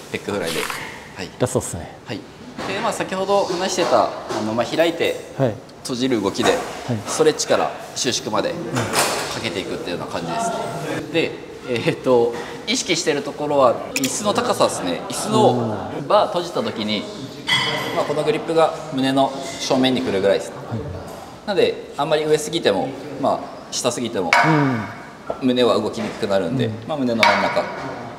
ペックフライで。はい。 ラストですね。 はい。で、先ほど話してた開いて閉じる動きで、ストレッチから収縮までかけていくっていうような感じですね。で、意識してるところは椅子の高さですね。椅子のバー閉じた時に、このグリップが胸の正面にくるぐらいです。なのであんまり上すぎても、下すぎても胸は動きにくくなるんで、胸の真ん中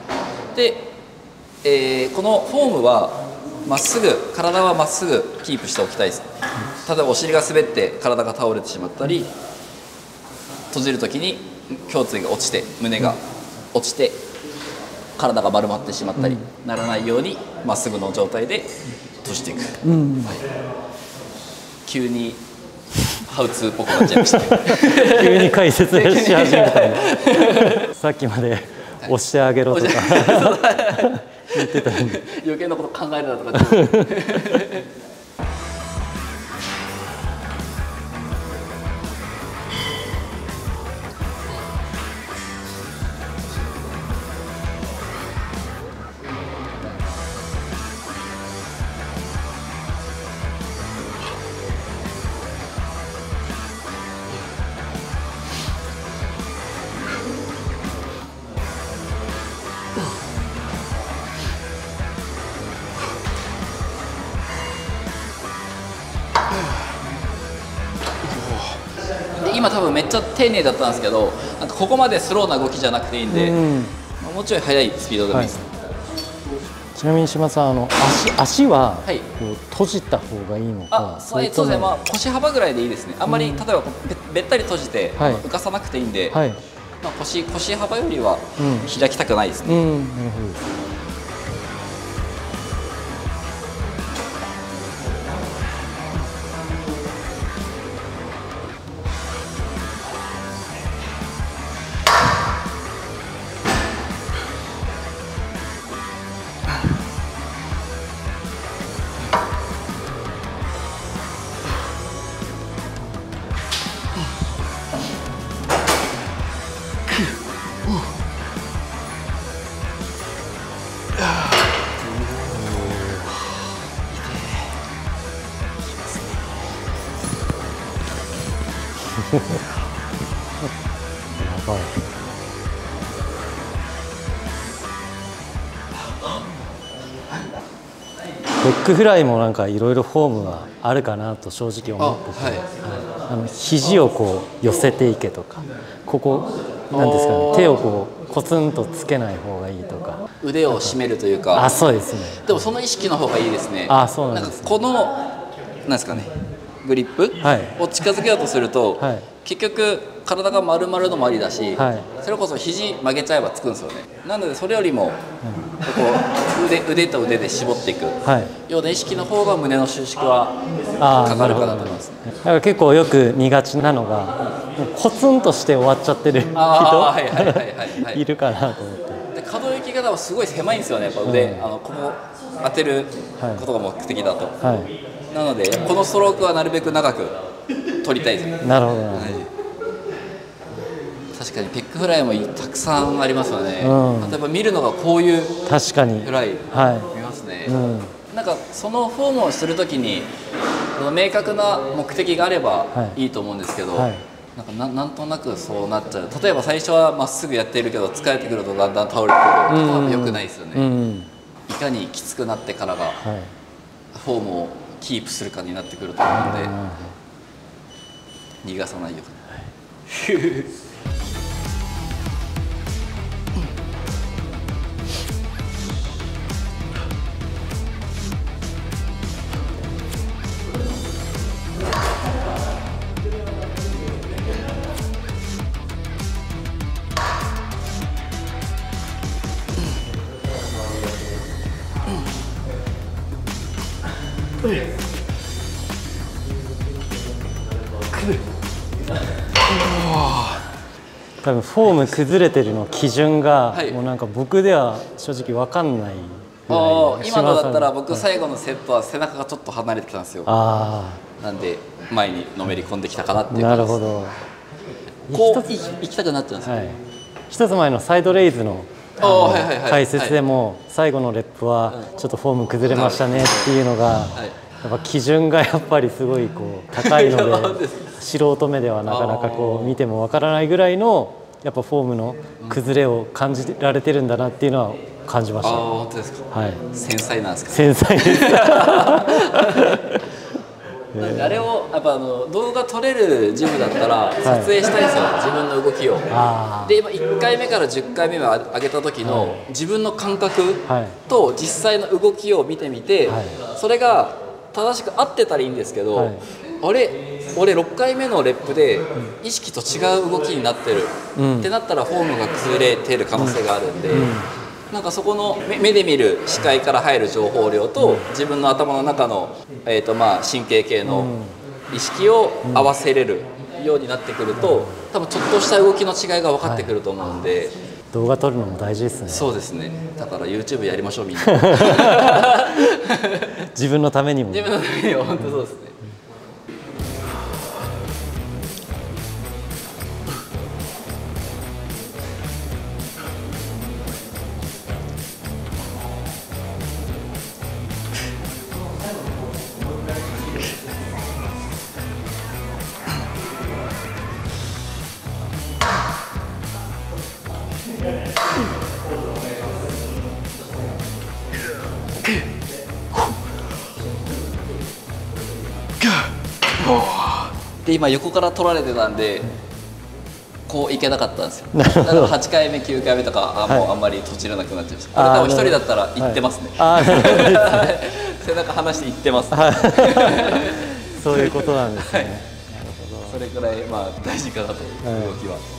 で、このフォームはまっすぐ、体はまっすぐキープしておきたいです。例えばお尻が滑って体が倒れてしまったり、閉じる時に胸椎が落ちて胸が落ちて体が丸まってしまったりならないように、まっすぐの状態で閉じていく。急にハウツーっぽくなっちゃいましたね。 急に解説し始めたの。さっきまで押してあげろとか言ってたんで、 余計なこと考えるなとか。今多分めっちゃ丁寧だったんですけど、なんかここまでスローな動きじゃなくていいんで、もうちょい速いスピードでもいいです。 ちなみに島さん、足はこう閉じた方がいいのか。 そうですね。腰幅ぐらいでいいですね。あんまり例えばべったり閉じて浮かさなくていいんで、腰幅よりは開きたくないですね。なるほど。 やばい。ロックフライもなんかいろいろフォームがあるかなと正直思ってて、肘をこう寄せていけとか、ここなんですかね、手をこうコツンとつけない方がいいとか、 腕を締めるというか。 そうですね。 でもその意識の方がいいですね。 そうなんです。 このなんですかね、グリップを近づけようとすると、結局体が丸々のもありだし、それこそ肘曲げちゃえばつくんですよね。なのでそれよりもこう腕と腕で絞っていくような意識の方が胸の収縮はかかるかなと思いますね。 だから結構よく見がちなのがコツンとして終わっちゃってる人いるかなと思って。 で可動域がすごい狭いんですよね。やっぱ腕、ここ当てることが目的だと。なのでこのストロークはなるべく長く取りたいです。 なるほど。 確かにペックフライもたくさんありますよね。例えば見るのがこういうフライ見ますね。なんかそのフォームをするときに明確な目的があればいいと思うんですけど、なんとなくそうなっちゃう。例えば最初はまっすぐやってるけど疲れてくるとだんだん倒れてくるとかは良くないですよね。いかにきつくなってからがフォームをキープするかになってくると思うので、逃がさないように。 多分フォーム崩れてるの基準が、もうなんか僕では正直分かんない。 今のだったら僕最後のセットは背中がちょっと離れてきたんですよ。なんで前にのめり込んできたかなっていう感じです。なるほど。こう行きたくなっちゃうんですよ。 一つ前のサイドレイズの解説でも最後のレップはちょっとフォーム崩れましたねっていうのがやっぱ基準がやっぱりすごいこう高いので素人目ではなかなかこう見てもわからないぐらいのやっぱフォームの崩れを感じられてるんだなっていうのは感じました。 本当ですか。はい。繊細なんですか。 繊細です。 あれをやっぱ動画撮れるジムだったら撮影したいんですよ、自分の動きを。で今1回目から10回目まで上げた時の自分の感覚と実際の動きを見てみて、それが正しく合ってたらいいんですけど、俺6回目のレップで意識と違う動きになってるってなったらフォームが崩れてる可能性があるんで。なんかそこの目で見る視界から入る情報量と自分の頭の中の、神経系の意識を合わせれるようになってくると多分ちょっとした動きの違いが分かってくると思うんで、 動画撮るのも大事ですね。 そうですね。だから YouTube やりましょうみんな。 自分のためにも。 自分のためにも本当そうですね。で今横から取られてたんでこういけなかったんですよ。だから8回目9回目とかもうあんまりとちらなくなっちゃいました。これ多分一人だったら行ってますね。背中離して行ってます。 そういうことなんですね。 それくらい大事かなと動きは。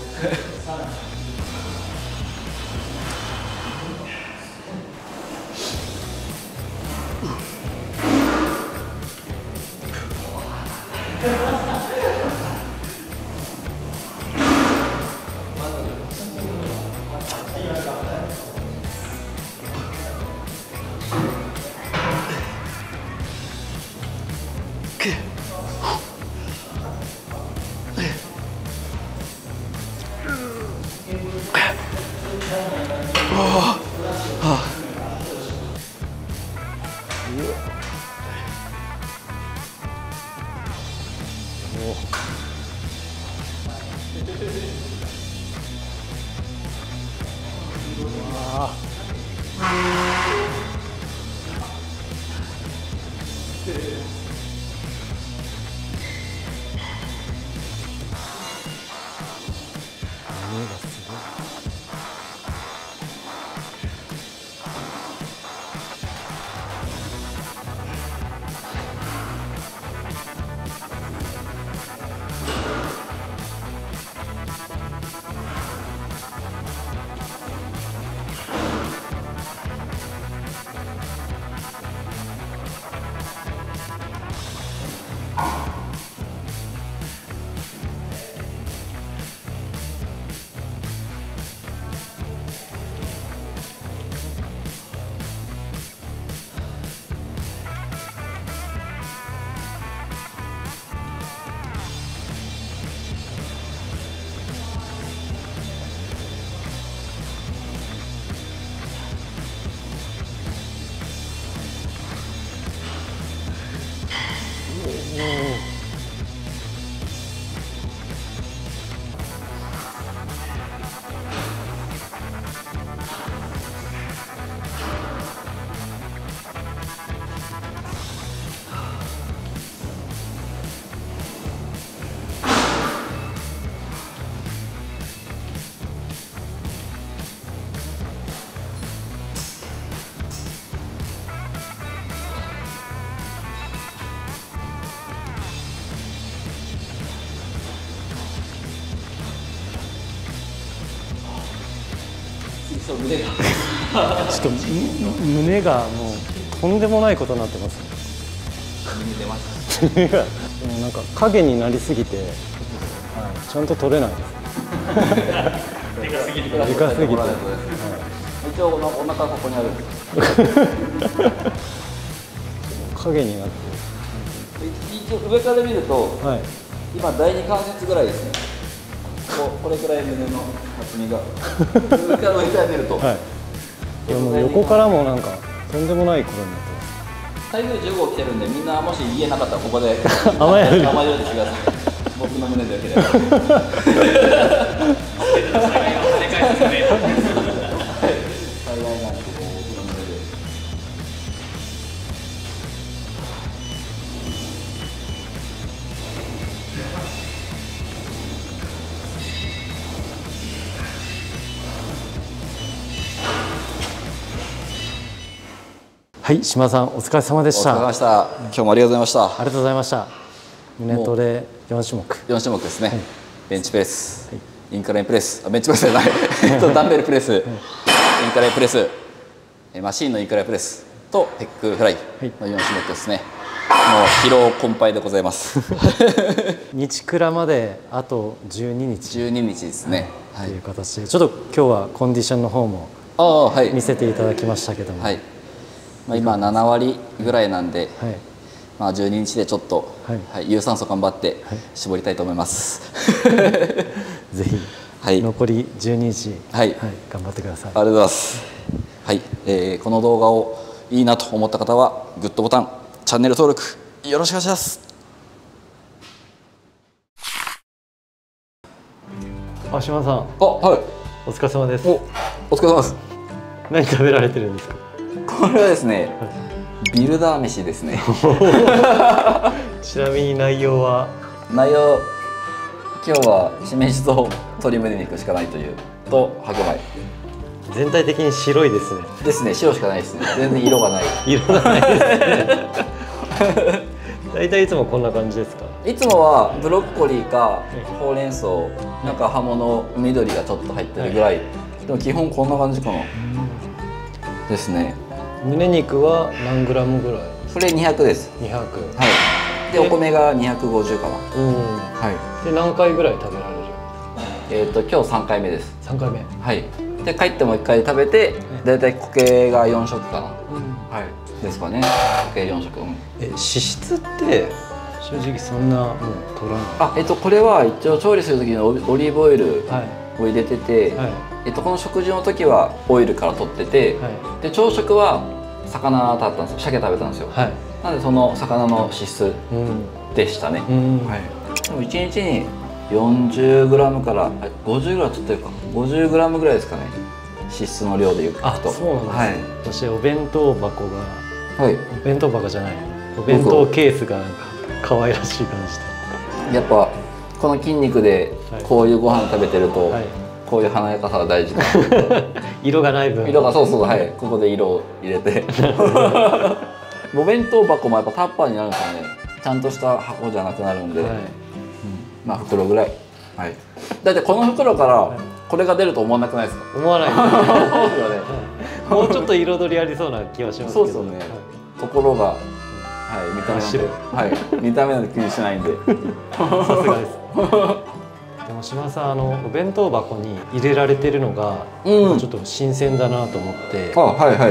胸がちょっと胸がもうとんでもないことになってますね。胸がもうなんか影になりすぎて、ちゃんと取れないです。 でかすぎて。 でかすぎて。 一応お腹ここにある。 影になって。 一応上から見ると、今第2関節ぐらいですね。 これくらい胸の厚みが上から置いてあげると、はい、 いやもう横からもなんかとんでもないことになってます。台風10号来てるんで、みんなもし家なかったらここで甘える甘えるってください。僕の胸でよければ。 はい、島田さんお疲れ様でした。 お疲れ様でした。今日もありがとうございました。 ありがとうございました。胸トレ4種目。 4種目ですね。はい、ベンチプレス、はい、インクラインプレス、ベンチプレスじゃない。ダンベルプレス、インクラインプレス、マシンのインクラインプレスとペックフライの4種目ですね。もう疲労困憊でございます。 日倉まであと12日。 12日ですね。 はい、という形で、ちょっと今日はコンディションの方も見せていただきましたけども。はい。 まあ今7割ぐらいなんで、はい、まあ12日でちょっと、はい、有酸素頑張って絞りたいと思います。 ぜひ、はい、残り12日、はいはい、頑張ってください。 ありがとうございます。はい、この動画をいいなと思った方はグッドボタン、チャンネル登録よろしくお願いします。 あ、島田さん。 あ、はい。 お疲れ様です。 お疲れ様です。 何食べられてるんですか。 これはですね、ビルダー飯ですね。 ちなみに内容は。 内容、今日はしめじと鶏胸肉しかないというと白米。 全体的に白いですね。 ですね、白しかないですね。全然色がない。 色がないですね。大体いつもこんな感じですか。 いつもはブロッコリーかほうれん草、なんか葉物緑がちょっと入ってるぐらい。でも基本こんな感じかな。ですね。 胸肉は何グラムぐらい。 これ200です。 200。はい。 でお米が250かな。 はい。で何回ぐらい食べられる。 今日3回目です。 3回目。 はい。で帰ってもう1回食べて、だいたい固形が4食かな。はい。ですかね。固形4食。 脂質って正直そんなもう取らない。 あ、これは一応調理する時にオリーブオイルを入れてて。この食事の時はオイルから取ってて、で朝食は魚だったんですよ。鮭食べたんですよ。なのでその魚の脂質でしたね。でも1日に40g から50ぐらいちょっというか 50g ぐらいですかね。脂質の量でいうと。 あ、そうなんですね。私お弁当箱が、お弁当箱じゃない、お弁当ケースがなんか可愛らしい感じで。 やっぱこの筋肉でこういうご飯食べてると。こういう華やかさが大事。 色がない分。 色が、そうそう、はい、ここで色を入れて。お弁当箱もやっぱタッパーになるんですよね。ちゃんとした箱じゃなくなるんで。まあ袋ぐらい。はい。だってこの袋からこれが出ると思わなくないですか。 思わない。もうちょっと彩りありそうな気はしますけど。 そうですよね。ところが、はい、見た目なんで、はい、見た目なんで気にしないんで。 さすがです。でも島田さん、お弁当箱に入れられてるのが、ちょっと新鮮だなと思って、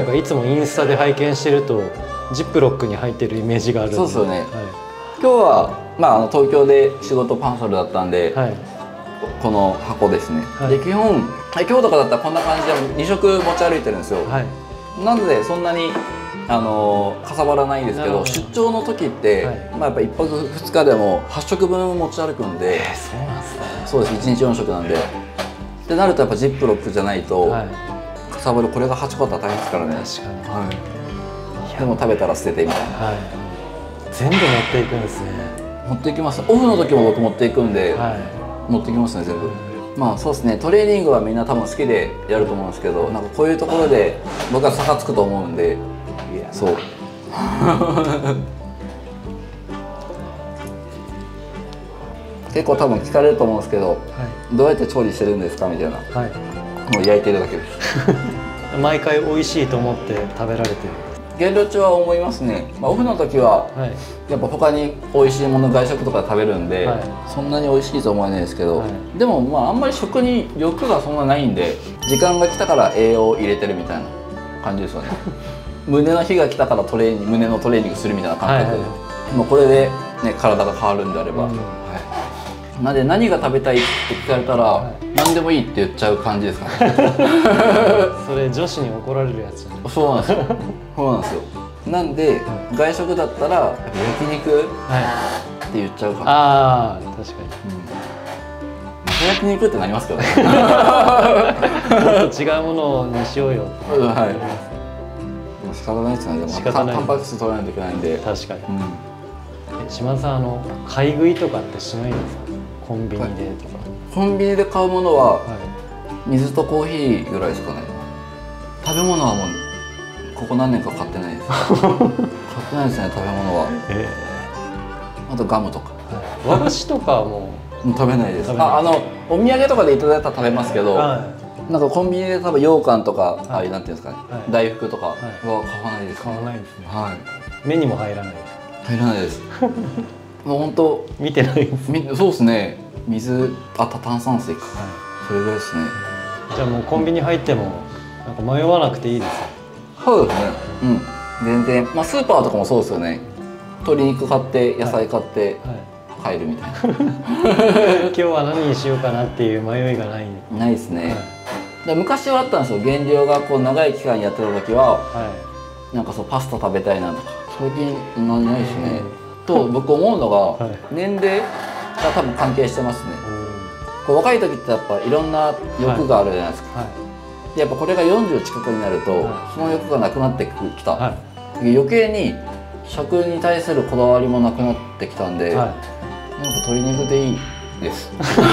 いつもインスタで拝見してるとジップロックに入ってるイメージがあるんで。そうですよね。 今日は、まあ、東京で仕事パンソルだったんで、この箱ですね。で基本今日とかだったらこんな感じで2食持ち歩いてるんですよ。なのでそんなにかさばらないんですけど、出張の時って、まあやっぱ1泊2日でも8食分持ち歩くんで。 そうなんですね。 そうです、1日4食なんで。ってなるとやっぱジップロックじゃないとかさばる。これが8個あったら大変ですからね。確かに。でも食べたら捨ててみたいな。 全部持っていくんですね。 持っていきます。オフの時も僕持っていくんで、持ってきますね全部。まあそうですね、トレーニングはみんな多分好きでやると思うんですけど、なんかこういうところで僕は差がつくと思うんで。そう。結構多分聞かれると思うんですけど、どうやって調理してるんですかみたいな。もう焼いてるだけです。 毎回美味しいと思って食べられてる。 減量中は思いますね。まあ、オフの時はやっぱ他に美味しいもの外食とか食べるんで、そんなに美味しいと思えないですけど、でもまああんまり食に欲がそんなないんで、時間が来たから栄養を入れてるみたいな感じですよね。胸の日が来たから胸のトレーニングするみたいな感覚で、もうこれでね体が変わるんであれば、 なんで何が食べたいって聞かれたら、何でもいいって言っちゃう感じですかね。 それ女子に怒られるやつじゃない？ そうなんですよ。そうなんですよ。なんで、外食だったら焼肉って言っちゃうかな。 ああ、確かに。 焼肉ってなりますけどね。 もっと違うものにしようよって。 はい。仕方ないですよね。でもタンパク質取らないといけないんで。 確かに。島田さん、買い食いとかってしないんですか？コンビニでとか。 コンビニで買うものは水とコーヒーぐらいですかね。食べ物はもうここ何年か買ってないです。買ってないですね、食べ物は。あとガムとか。 和菓子とかはもう食べないです。お土産とかでいただいたら食べますけど、なんかコンビニで多分羊羹とか、ああいうなんていうんですかね、大福とかは買わないです。 買わないですね。 はい。 目にも入らない。 入らないです。もう本当見てないです。 そうですね。水、炭酸水か。それぐらいですね。 じゃあもうコンビニ入ってもなんか迷わなくていいですよ。 そうですね。全然、スーパーとかもそうですよね。鶏肉買って野菜買って帰るみたいな。今日は何にしようかなっていう迷いがない。 ないですね。昔はあったんですよ。減量がこう長い期間やってた時は、なんかパスタ食べたいなとか。最近ないですね。と僕思うのが、年齢が多分関係してますね。若い時ってやっぱいろんな欲があるじゃないですか。やっぱこれが40近くになるとその欲がなくなってきた。余計に食に対するこだわりもなくなってきたんで、なんか鶏肉でいいです。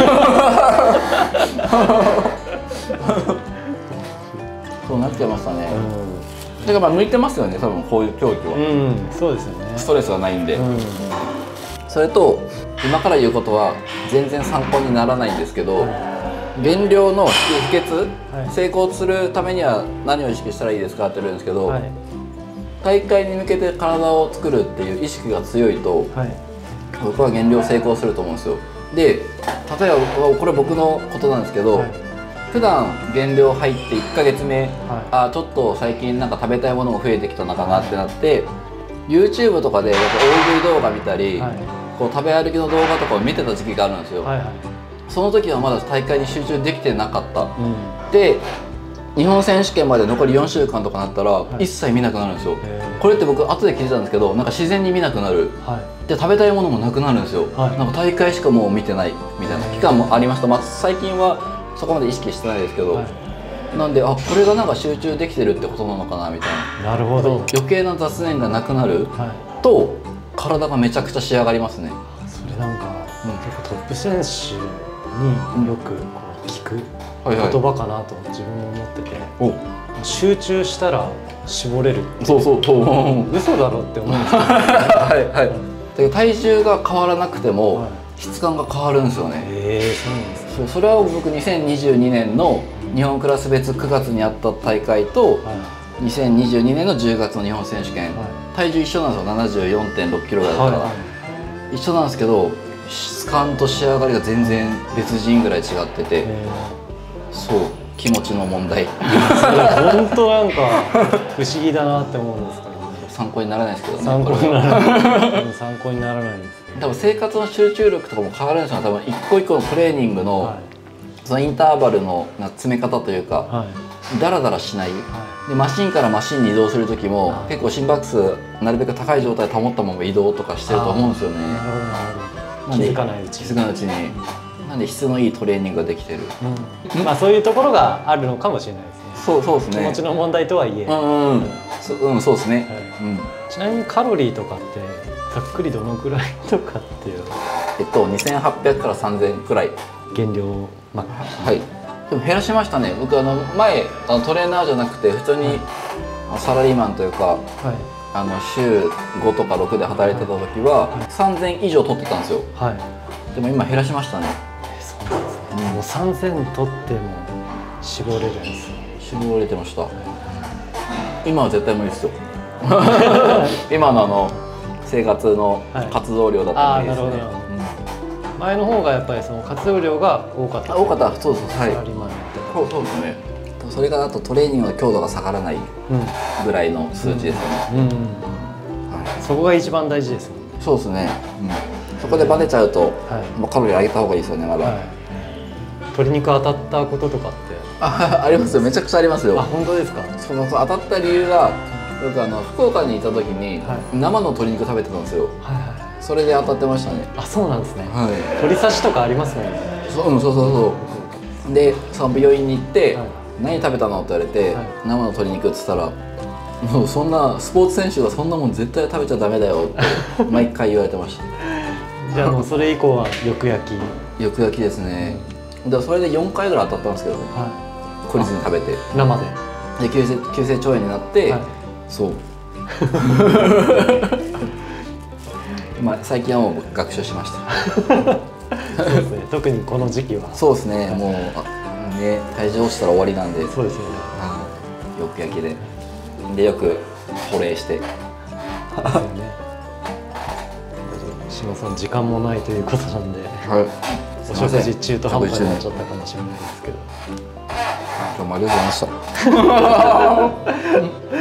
そうなっちゃいましたね。だから向いてますよね、多分こういう競技は。 そうですよね。 ストレスがないんで。それと今から言うことは全然参考にならないんですけど、減量の秘訣、成功するためには何を意識したらいいですかって言うんですけど、大会に向けて体を作るっていう意識が強いと、僕は減量成功すると思うんですよ。で、例えばこれ僕のことなんですけど、普段減量入って1ヶ月目、ちょっと最近なんか食べたいものも増えてきたのかなってなって、YouTube とかで大食い動画見たり、こう食べ歩きの動画とかを見てた時期があるんですよ。その時はまだ大会に集中できてなかった。で、日本選手権まで残り4週間とかなったら一切見なくなるんですよ。これって僕後で聞いたんですけど、なんか自然に見なくなる。で、食べたいものもなくなるんですよ。なんか大会しかもう見てないみたいな期間もありました。最近はそこまで意識してないですけど、なんでこれがなんか集中できてるってことなのかなみたいな。 なるほど。 余計な雑念がなくなると体がめちゃくちゃ仕上がりますね。 それなんか結構トップ選手によくこう聞く言葉かなと自分も思ってて、集中したら絞れる。 そう嘘だろって思うんですけど、 体重が変わらなくても質感が変わるんですよね。 そうなんですね。 それは僕2022年の日本クラス別9月にあった大会と2022年の10月の日本選手権、体重一緒なんですよ。74.6 キロぐらいだから一緒なんですけど、質感と仕上がりが全然別人ぐらい違ってて、そう気持ちの問題。 本当なんか不思議だなって思うんですけど、 参考にならないですけどね。 参考にならないです。 多分生活の集中力とかも変わるんですよ。多分一個一個のトレーニングのそのインターバルの詰め方というか、ダラダラしない。でマシンからマシンに移動する時も結構心拍数なるべく高い状態保ったまま移動とかしてると思うんですよね。 気づかないうちに。なんで質のいいトレーニングができてる。 そういうところがあるのかもしれないですね。 そうですね。 気持ちの問題とはいえ。 そうですね。 ちなみにカロリーとかってざっくりどのくらいとかっていう。 2800から3000くらい。 減量。 はい。でも減らしましたね。僕前トレーナーじゃなくて普通にサラリーマンというか、週5とか6で働いてた時は3000以上取ってたんですよ。でも今減らしましたね。 そうなんですね。もう3000取っても絞れるんですよ。 絞れてました。今は絶対無理ですよ。今の生活の活動量だったら無理ですね。 前の方がやっぱりその活動量が多かった。 そうです。はい。そうですね。それがあとトレーニングの強度が下がらないぐらいの数値ですよね。 そこが一番大事ですもんね。 そうですね。 そこでバテちゃうと、もうカロリー上げた方がいいですよね、まだ。 鶏肉当たったこととかって。 ありますよ、めちゃくちゃありますよ。 本当ですか。 その当たった理由が、僕福岡にいた時に生の鶏肉食べてたんですよ。それで当たってましたね。 そうなんですね。鶏刺しとかありますもんね。 そうそう。で、その病院に行って何食べたのって言われて、生の鶏肉って言ったら、もうそんなスポーツ選手がそんなもん絶対食べちゃダメだよって毎回言われてました。 じゃあもうそれ以降はよく焼き。 よく焼きですね。でそれで4回ぐらい当たったんですけどね。懲りずに食べて。 生で。で急性腸炎になって、そう。まあ最近はもう学習しました。 そうですね。特にこの時期は。 そうですね。もうね、体重落ちたら終わりなんで。 そうですよね。 よく焼きで。でよく保冷して。 島さん時間もないということなんで、お食事中途半端になっちゃったかもしれないですけど。 今日もありがとうございました。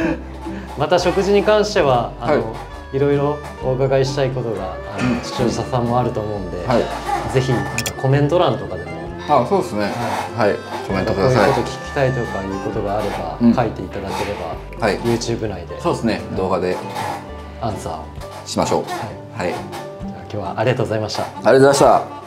また食事に関しては、いろいろお伺いしたいことが視聴者さんもあると思うんで、ぜひなんかコメント欄とかでも。 そうですね。はい、コメントください。 こういうこと聞きたいとかいうことがあれば書いていただければ、YouTube 内で。 そうですね。動画でアンサーをしましょう。はい。 今日はありがとうございました。 ありがとうございました。